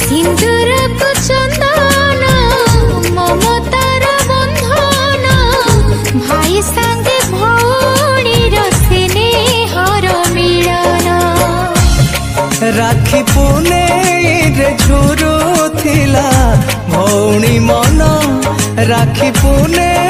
सिंदूर को चंदन ममतार बंधन भाई संगे भौणी स्नेहर मिलन राखी पुनेई रे झुरू थिला भौणी मन राखी पुने